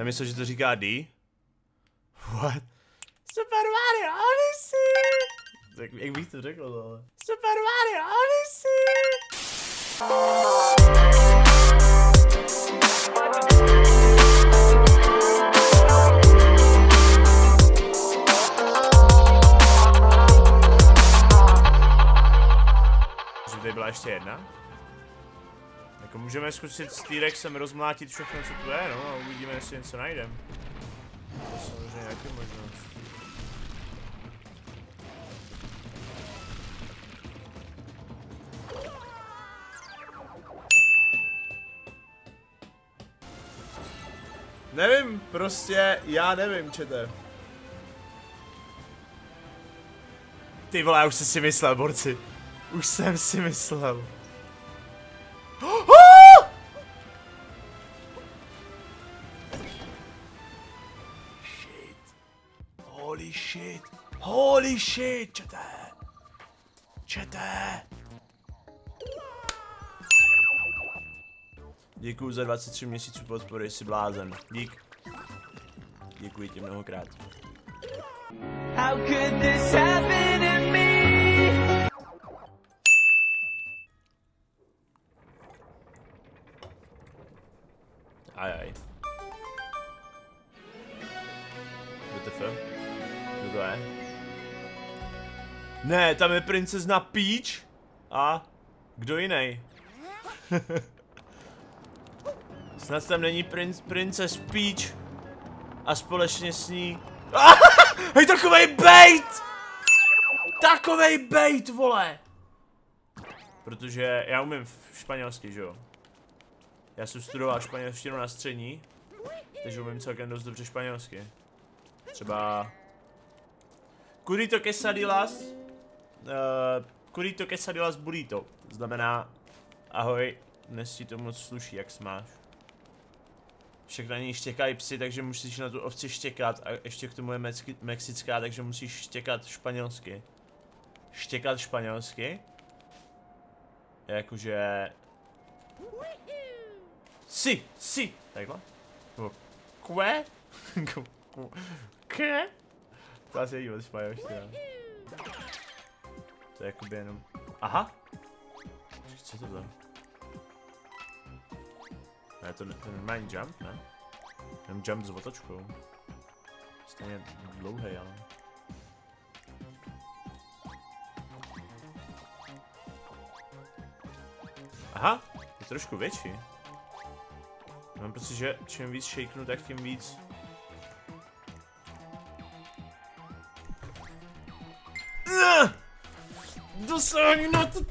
Já myslím, že to říká D. What? Super Mario Odyssey! Tak jak bych to řekl, ale... Super Mario Odyssey! Že tady byla ještě jedna? Jako můžeme zkusit s T-Rexem rozmlátit všechno, co tu je, no, a uvidíme, jestli něco najdeme. To je samozřejmě nějaký možnost. Nevím, prostě, já nevím, čete. Ty vole, já už jsem si myslel, borci. Už jsem si myslel. Shit. Holy shit. Holy shit, čete. Čete. Děkuju za 23 měsíců podpory, jsi blázen. Dík. Děkuji ti mnohokrát. How could this happen to me? Ajaj. WTF? Kdo to je? Ne, tam je princezna Peach. A kdo jiný? Snad tam není princes Peach a společně s ní... Hej, takovej bait! Takovej bait, vole! Protože já umím španělsky, že jo? Já jsem studoval španělštinu na střední, takže umím celkem dost dobře španělsky. Třeba... Curito quesadillas burrito. Znamená... Ahoj, dnes ti to moc sluší, jak se máš. Však na ní štěkají psy, takže musíš na tu ovci štěkat a ještě k tomu je mexická, takže musíš štěkat španělsky. Štěkat španělsky? Jakože... Si, takhle? Kve? Kve? To asi je od španělština. To je jakoby jenom... Aha! Co to bylo? Ne, to normální jump, ne? Jenom jump s otočkou. Stejně dlouhý, ale... Aha, je trošku větší. Mám pocit, že čím víc shakenu, tak tím víc... Dosáhni na to!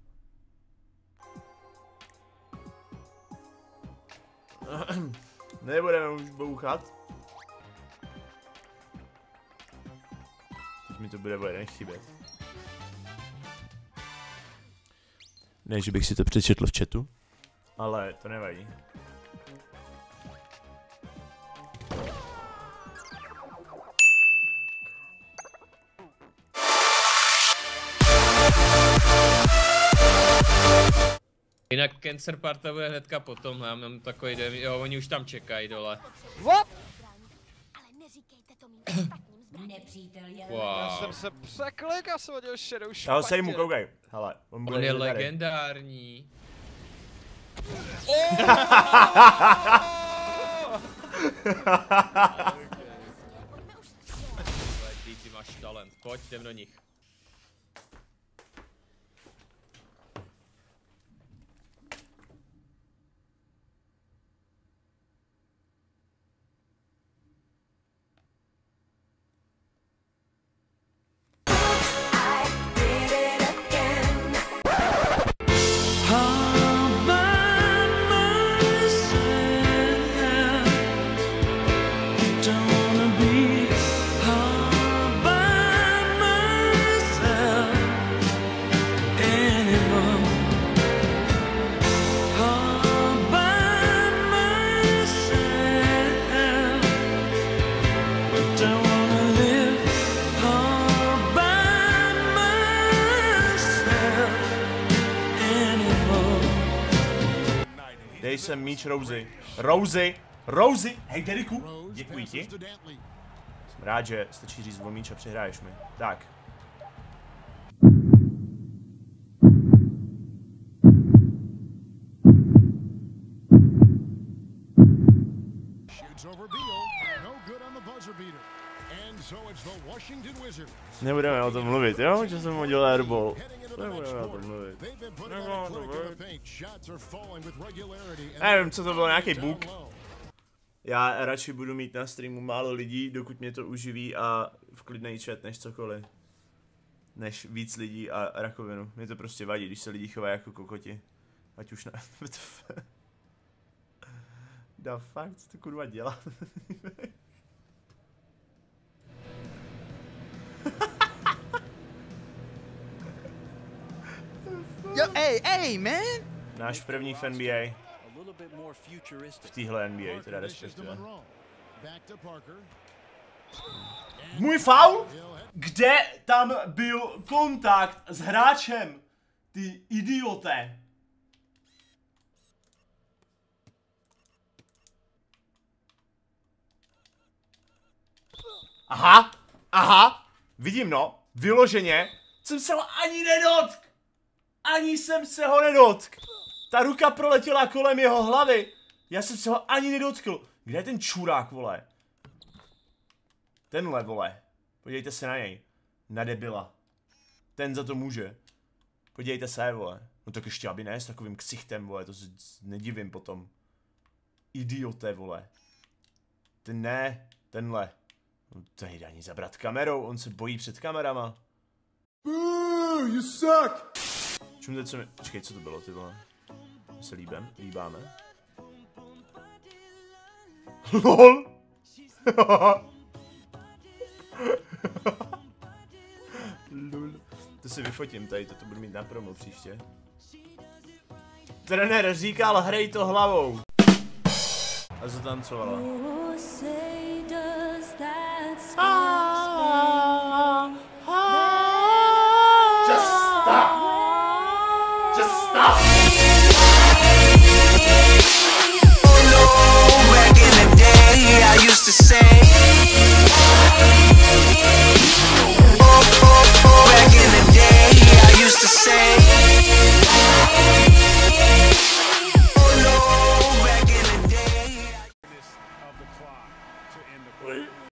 Nebudeme už bouchat. Teď mi to bude o jeden chybět. Ne, že bych si to přečetl v chatu, ale to nevadí. Jinak Cancer Parta bude hnedka potom, já mám takový dojem, jo, oni už tam čekají dole. What? Wow. Já jsem se překlik a jsem hodil šedou špatě. Já ho sejmu, koukej. Hele, on je legendární. Ty máš talent, pojď, jdem do nich. Dej sem míč Rosie. Rosie! Rosie, hej Deriku, děkuji ti. Jsem rád, že stačí říct o míč a přehraješ mi. Tak. Nebudeme o tom mluvit, jo? Že jsem hodil airball. Nebudeme o tom mluvit. Nevím, co to bylo, nějaký bug. Já radši budu mít na streamu málo lidí, dokud mě to uživí a v klidnej chat než cokoliv. Než víc lidí a rakovinu. Mě to prostě vadí, když se lidi chovají jako kokoti. Ať už na... Da fakt, co to kurva dělá? Yo, hey, man! Náš první v NBA. V téhle NBA, teda respektive. Můj faul? Kde tam byl kontakt s hráčem? Ty idioté. Aha, vidím no, vyloženě, jsem se ho ani nedotk. Ani jsem se ho nedotk. Ta ruka proletěla kolem jeho hlavy. Já jsem se ho ani nedotkl. Kde je ten čurák, vole? Tenhle, vole. Podívejte se na něj. Na debila. Ten za to může. Podívejte se, vole. No tak ještě aby ne s takovým ksichtem, vole. To se nedivím potom. Idioté, vole. Ten ne. Tenhle. No to nejde ani zabrat kamerou. On se bojí před kamerama. You suck! Čum teď co mi... Počkej, co to bylo, ty vole? My se líbáme. LOL! LOL. To si vyfotím tady, to budu mít na promo příště. Trenér říkal, hrej to hlavou. A zatancovala.